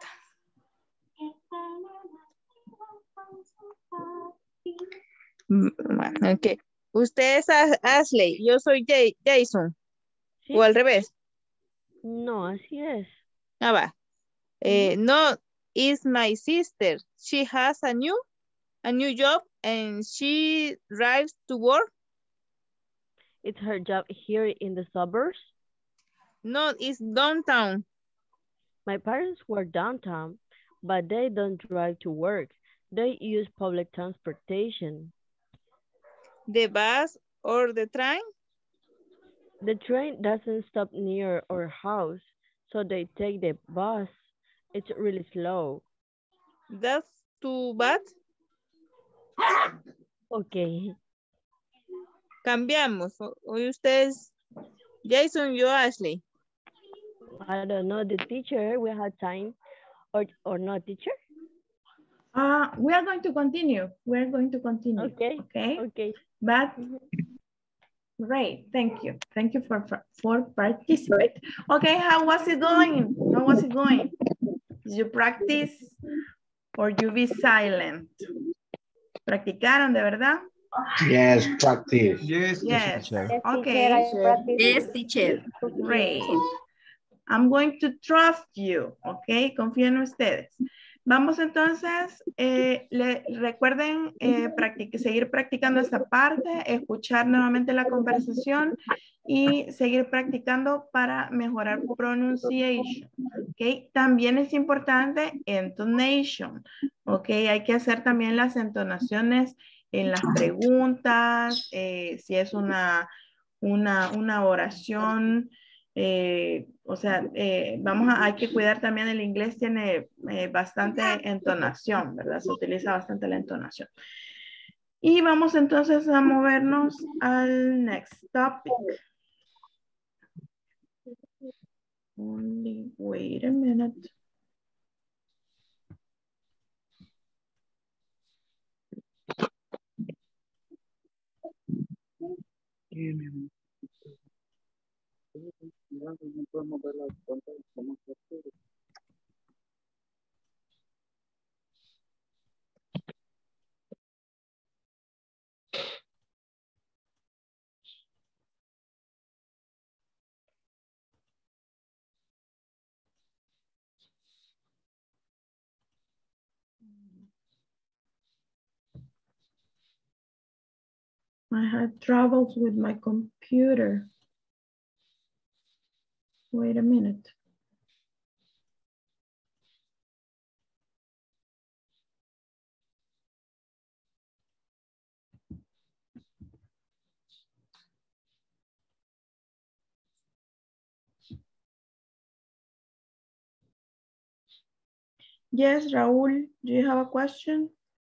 Bueno, ok. Usted es Ashley, yo soy Jason. ¿Sí? ¿O al revés? No, así es. Ah, va. No, is my sister. She has a new job and she drives to work. It's her job here in the suburbs. No, it's downtown. My parents work downtown, but they don't drive to work. They use public transportation. The bus or the train? The train doesn't stop near our house, so they take the bus. It's really slow. That's too bad. Okay. Cambiamos. Hoy ustedes, Jason, yo Ashley. I don't know, the teacher, we have time or not, teacher? We are going to continue. We are going to continue. Okay. Okay. Okay. But great. Thank you. Thank you for participating. Okay. How was it going? How was it going? Did you practice or you be silent? ¿Practicaron de verdad? Yes, practice. Yes, Yes. teacher. Okay. Yes, teacher. Great. I'm going to trust you. Ok, confío en ustedes. Vamos entonces, recuerden seguir practicando esta parte, escuchar nuevamente la conversación y seguir practicando para mejorar pronunciation. Ok, también es importante intonation. Ok, hay que hacer también las entonaciones en las preguntas, si es una oración. O sea, hay que cuidar también, el inglés tiene bastante entonación, ¿verdad? Se utiliza bastante la entonación. Y vamos entonces a movernos al next topic. Only wait a minute. I had troubles with my computer. Wait a minute. Yes, Raúl, do you have a question?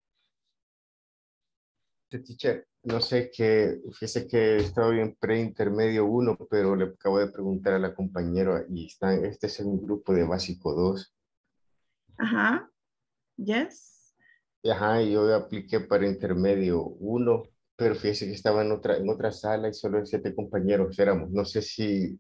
Teacher, no sé qué, fíjese que estaba en pre-intermedio 1, pero le acabo de preguntar a la compañera y este es un grupo de básico 2. Ajá, yes. Ajá, y yo apliqué para intermedio 1, pero fíjese que estaba en otra sala y solo 7 compañeros éramos. No sé si...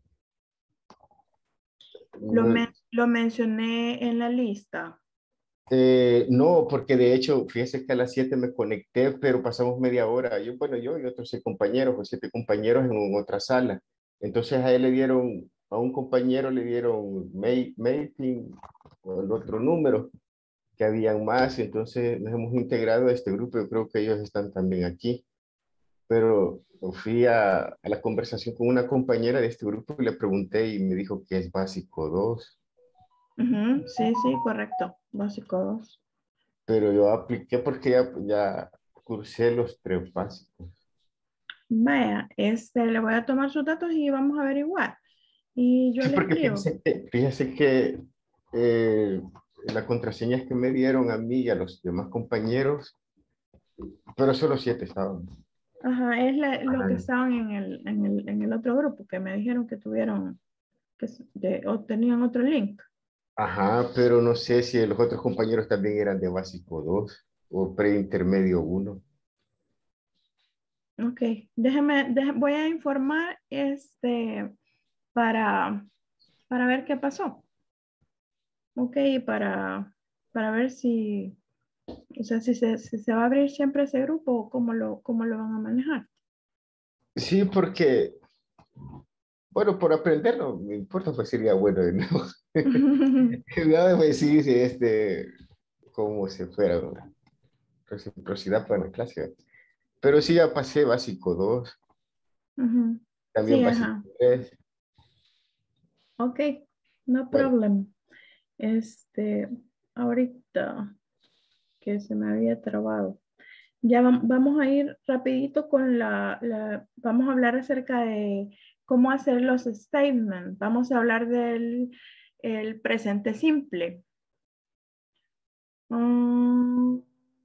Lo mencioné en la lista. No, porque de hecho, fíjese que a las 7 me conecté, pero pasamos media hora. Yo y otros 6 compañeros, o 7 compañeros en otra sala. Entonces a él le dieron, a un compañero le dieron meeting o el otro número, que habían más. Entonces nos hemos integrado a este grupo. Yo creo que ellos están también aquí. Pero fui a la conversación con una compañera de este grupo y le pregunté y me dijo que es básico 2. Sí, correcto. Básico 2. Pero yo apliqué porque ya cursé los 3 básicos. Vaya, le voy a tomar sus datos y vamos a averiguar. Y yo Sí, le porque escribo. fíjese que la contraseña que me dieron a mí y a los demás compañeros, pero solo 7 estaban. Ajá, es lo que estaban en el otro grupo, que me dijeron que tuvieron, o tenían otro link. Ajá, pero no sé si los otros compañeros también eran de básico 2 o preintermedio 1. Ok, voy a informar para ver qué pasó. Ok, para ver si, o sea, si se va a abrir siempre ese grupo o cómo lo van a manejar. Sí, porque, bueno, por aprender no me importa, pues sería bueno de nuevo. No, pues sí, como se fuera, reciprocidad para la clase. Pero sí, ya pasé básico 2, también Sí, básico ajá. 3. Ok, no Bueno. problem. Ahorita que se me había trabado. Ya vamos a ir rapidito con vamos a hablar acerca de cómo hacer los statements. Vamos a hablar del el presente simple. Bueno.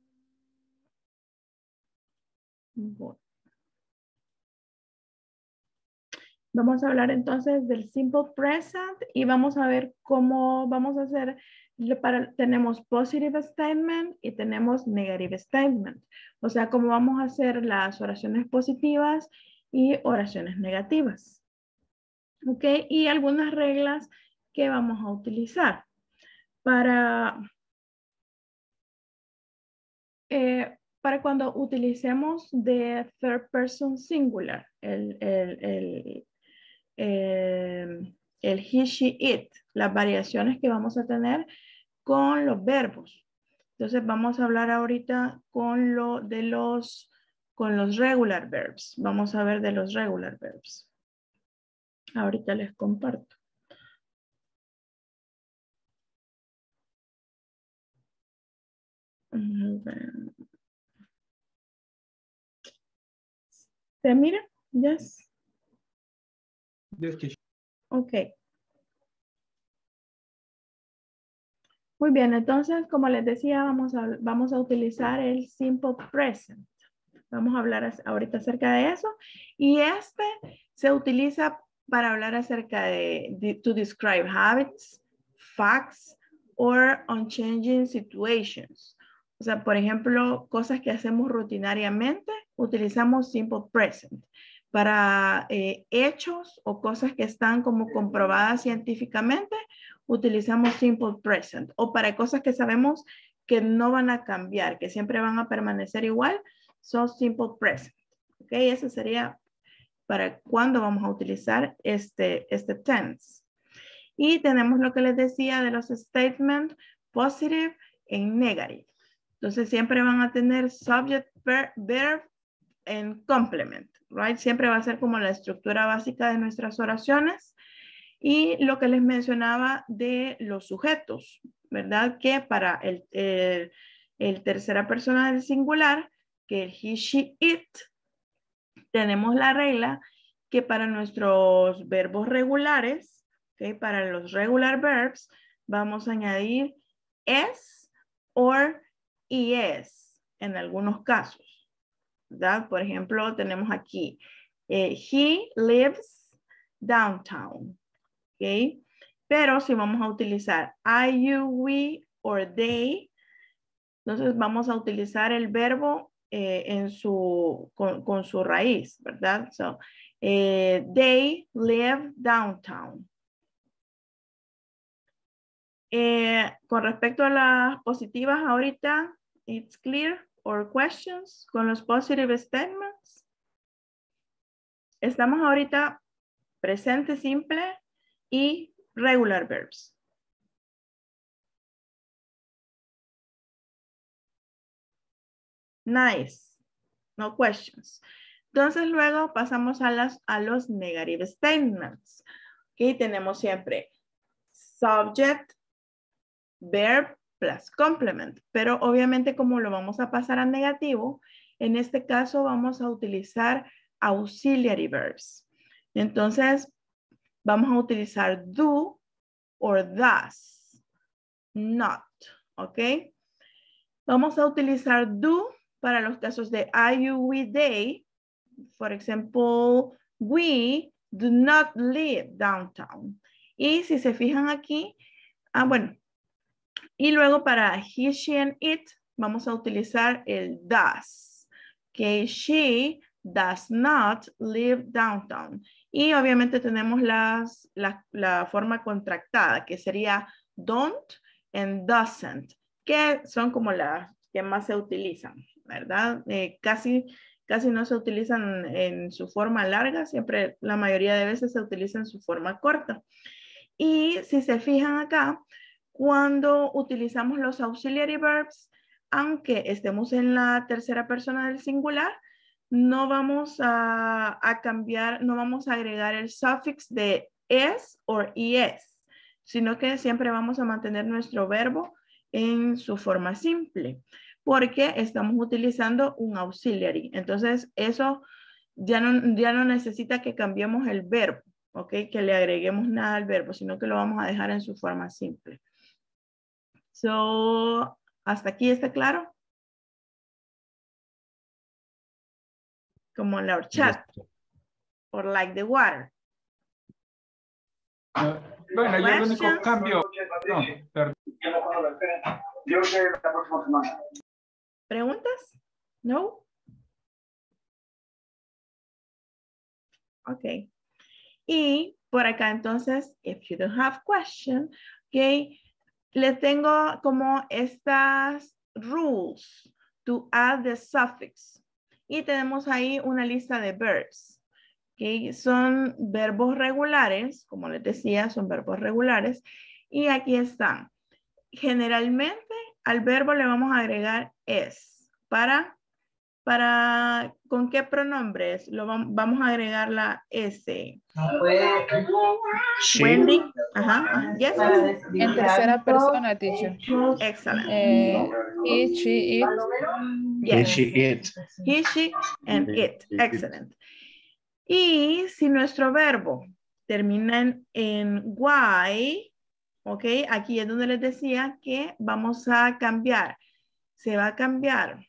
Vamos a hablar entonces del simple present y vamos a ver cómo vamos a hacer. Tenemos positive statement y tenemos negative statement. O sea, cómo vamos a hacer las oraciones positivas y oraciones negativas. ¿Ok? Y algunas reglas que vamos a utilizar para cuando utilicemos de third person singular, el he, she, it, las variaciones que vamos a tener con los verbos. Entonces vamos a hablar ahorita con los regular verbs. Vamos a ver de los regular verbs. Ahorita les comparto. ¿Se mira? Yes. Ok. Muy bien, entonces, como les decía, vamos a utilizar el simple present. Vamos a hablar ahorita acerca de eso. Y se utiliza para hablar acerca to describe habits, facts, or unchanging situations. O sea, por ejemplo, cosas que hacemos rutinariamente, utilizamos simple present. Para hechos o cosas que están como comprobadas científicamente, utilizamos simple present. O para cosas que sabemos que no van a cambiar, que siempre van a permanecer igual, son simple present. ¿Ok? Eso sería para cuándo vamos a utilizar este tense. Y tenemos lo que les decía de los statements positive and negative. Entonces siempre van a tener subject, verb and complement, right? Siempre va a ser como la estructura básica de nuestras oraciones. Y lo que les mencionaba de los sujetos, ¿verdad? Que para el tercera persona del singular, que el he, she, it, tenemos la regla que para nuestros verbos regulares, ¿okay? Para los regular verbs, vamos a añadir es or es en algunos casos, ¿verdad? Por ejemplo, tenemos aquí, he lives downtown, ¿ok? Pero si vamos a utilizar I, you, we, or they, entonces vamos a utilizar el verbo con su raíz, ¿verdad? So, they live downtown. Con respecto a las positivas ahorita, it's clear, or questions con los positive statements. Estamos ahorita presente simple y regular verbs. Nice. No questions. Entonces luego pasamos a los negative statements. Aquí tenemos siempre subject, verb plus complement. Pero obviamente como lo vamos a pasar a negativo, en este caso vamos a utilizar auxiliary verbs. Entonces vamos a utilizar do or does. Not. ¿Ok? Vamos a utilizar do para los casos de I, you, we, they. For example, we do not live downtown. Y si se fijan aquí, bueno. Y luego para he, she, and it, vamos a utilizar el does. Que she does not live downtown. Y obviamente tenemos la forma contractada, que sería don't and doesn't, que son como las que más se utilizan, ¿verdad? Casi no se utilizan en su forma larga, siempre la mayoría de veces se utiliza en su forma corta. Y si se fijan acá, cuando utilizamos los auxiliary verbs, aunque estemos en la tercera persona del singular, no vamos a cambiar, no vamos a agregar el suffix de es o es, sino que siempre vamos a mantener nuestro verbo en su forma simple, porque estamos utilizando un auxiliary. Entonces, eso ya no necesita que cambiemos el verbo, ¿ok? Que le agreguemos nada al verbo, sino que lo vamos a dejar en su forma simple. So, ¿hasta aquí está claro? Como en la horchata. Or like the water. Bueno, yo el único cambio. No, perdón. ¿Preguntas? No. Ok. Y por acá entonces, if you don't have question, ok, les tengo como estas rules to add the suffix. Y tenemos ahí una lista de verbs. Okay. Son verbos regulares, como les decía, son verbos regulares. Y aquí están. Generalmente al verbo le vamos a agregar es. ¿Con qué pronombres vamos a agregar la S? She. Wendy. Ajá. Yes. En tercera persona, teacher. Excellent. He, she, it. Yes. He, she, it. He, she, and it. Excellent. Y si nuestro verbo termina en Y, ok, aquí es donde les decía que vamos a cambiar. Se va a cambiar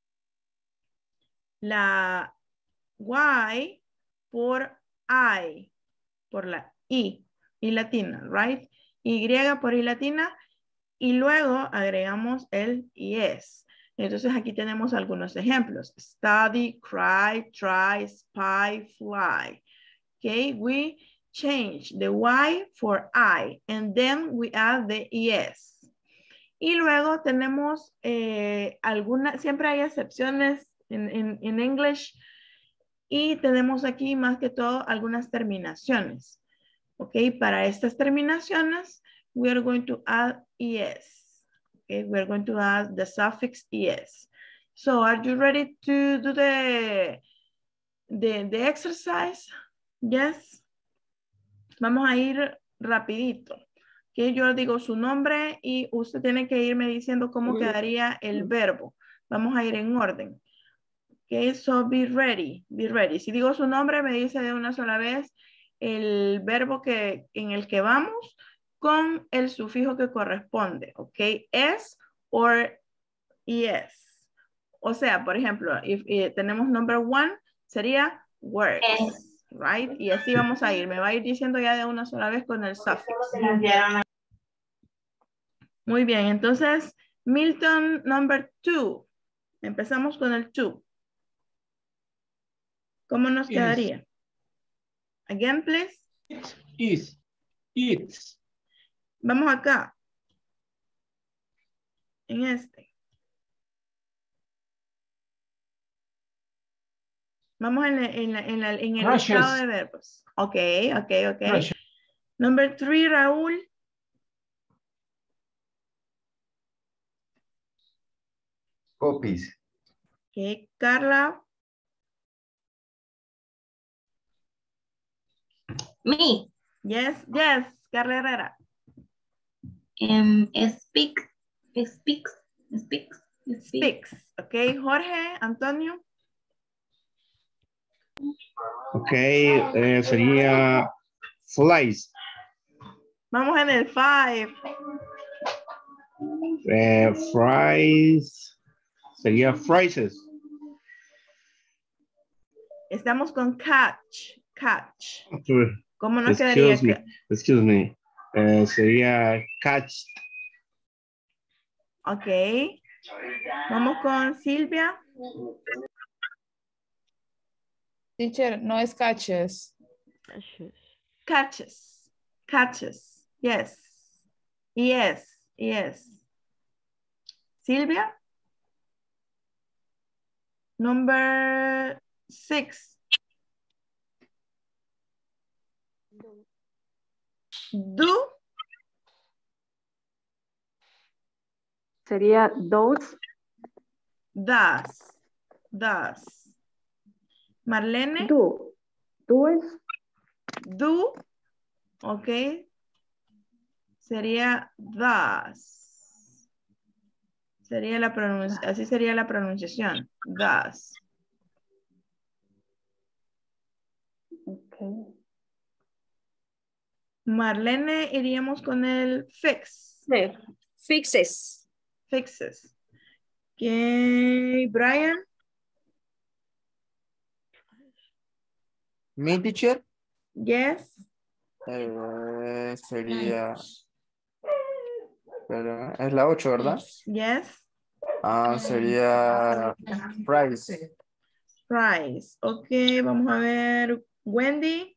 la Y por I, por la I latina, right? Y por I latina, y luego agregamos el es. Entonces aquí tenemos algunos ejemplos. Study, cry, try, spy, fly. Okay, we change the Y for I, and then we add the ES. Y luego tenemos siempre hay excepciones en English, y tenemos aquí más que todo algunas terminaciones. Ok, para estas terminaciones, we are going to add ES. Okay, we are going to add the suffix ES. So, are you ready to do the exercise? Yes. Vamos a ir rapidito. Que yo digo su nombre y usted tiene que irme diciendo cómo quedaría el verbo. Vamos a ir en orden. Okay, so be ready, be ready. Si digo su nombre, me dice de una sola vez el verbo en el que vamos con el sufijo que corresponde. Ok, es or es. O sea, por ejemplo, tenemos number one, sería works. Right? Y así vamos a ir. Me va a ir diciendo ya de una sola vez con el suffix. Muy bien, entonces, Milton number 2. Empezamos con el 2. ¿Cómo nos quedaría? Again, please. It's. Vamos acá. En este. Vamos en el listado de verbos. Ok. Crushes. Number 3, Raúl. Copies. Ok, Carla. Me. Yes, Carla Herrera. Speaks. Ok, Jorge, Antonio. Ok, sería flies. Vamos en el 5. Fries. Sería frises. Estamos con catch. ¿Cómo nos Excuse quedaría? Excuse me. Sería catch. Ok. Vamos con Silvia. Teacher, no es catches. Catches. Yes. Silvia. Number 6. Do. Sería those. Does. Marlene. Do. Ok. Sería does. Así sería la pronunciación. Does. Okay. Marlene, iríamos con el fix. Fixes. Okay. Brian. ¿Mi teacher? Yes. Sería... Es la 8, ¿verdad? Yes. Sería fries. Ok, vamos a ver. Wendy.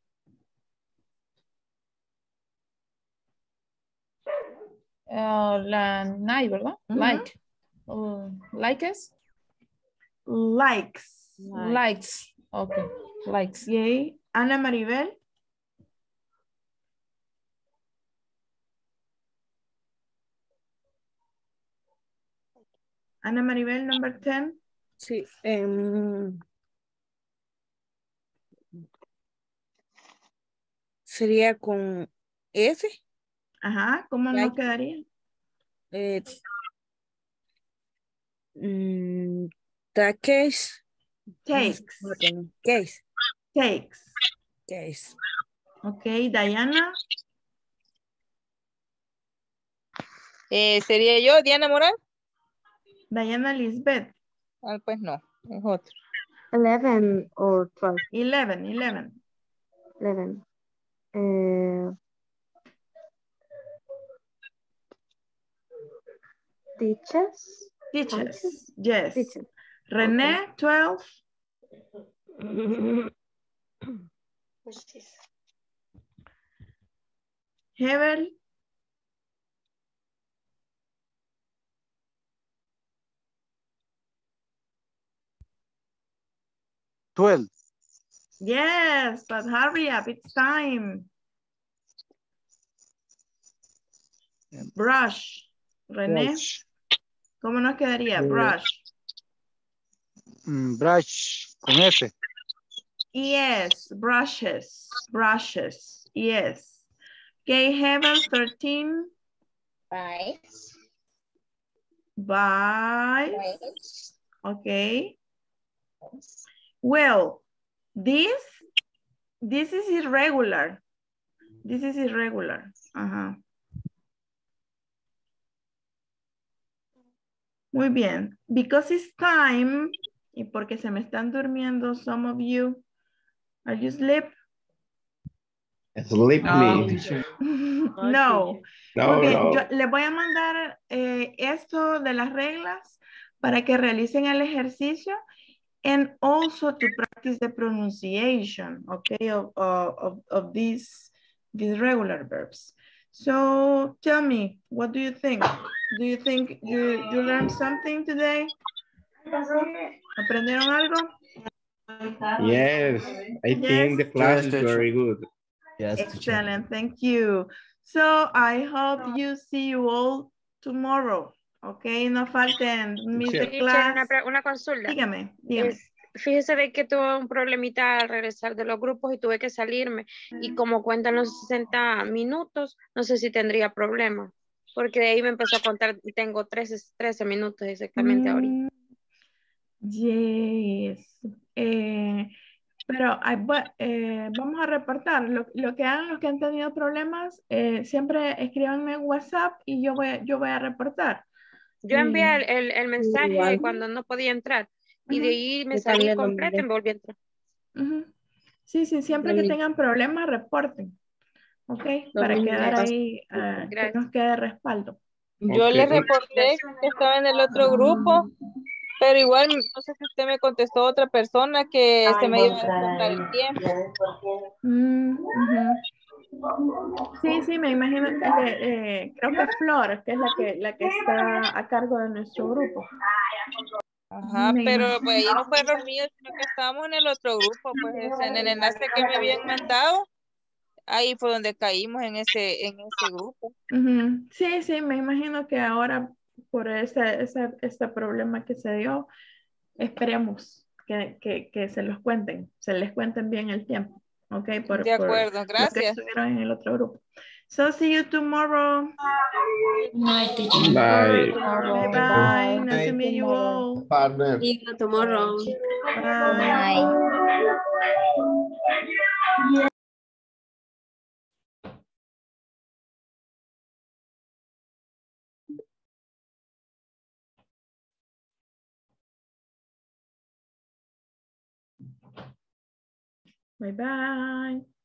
La night, ¿verdad? Likes. Okay. Likes. Yay. Ana Maribel. Ana Maribel, number 10. Sí. Sería con F. Ajá, ¿cómo no quedaría? Takes. Cakes. Ok, Diana. ¿Sería yo, Diana Morán? Diana Lisbeth. Pues no, es otro. 11 or 12. 11. Teachers. Teachers. Yes. René, 12. Hebel. Yes, but hurry up, it's time. Brush. René. ¿Cómo nos quedaría? Brush. Brush con S. Yes, brushes. Brushes. Yes. Okay, Hebel, 13. Bites. Bites. Okay. Well, this is irregular. This is irregular. Muy bien. Because it's time, y porque se me están durmiendo some of you. Are you asleep? Sleep me. No. No, Muy bien. no. Yo les voy a mandar esto de las reglas para que realicen el ejercicio and also to practice the pronunciation, okay, of these regular verbs. So tell me, what do you think? Do you think you learned something today? ¿Aprendieron algo? Yes, I think the class is very good. Yes, excellent, thank you. So I hope you see you all tomorrow. Okay, no falten mis de clase. Una consulta. Dígame. Fíjese de que tuve un problemita al regresar de los grupos y tuve que salirme. Y como cuentan los 60 minutos, no sé si tendría problema. Porque de ahí me empezó a contar y tengo 13 minutos exactamente ahorita. Yes. Pero vamos a reportar. Lo que hagan los que han tenido problemas, siempre escríbanme en WhatsApp y yo voy a reportar. Yo envié el mensaje cuando no podía entrar. Y de ahí me salí completa y me volví a entrar. Sí, siempre que tengan problemas, reporten. ¿Ok? Para quedar ahí, que nos quede respaldo. Yo le reporté que estaba en el otro grupo, pero igual, no sé si usted me contestó otra persona que se me iba a descontar el tiempo. Sí, me imagino que creo que Flor, que es la que está a cargo de nuestro grupo. Ajá, pero pues ahí no fue error mío, sino que estábamos en el otro grupo, pues en el enlace que me habían mandado, ahí fue donde caímos en ese grupo. Sí, me imagino que ahora por este problema que se dio, esperemos que se les cuenten bien el tiempo, ¿ok? De acuerdo, gracias. Lo que estuvieron en el otro grupo. So, see you tomorrow. Night, teacher. Bye. Bye. Nice to meet you all. See you tomorrow. Bye. Bye-bye.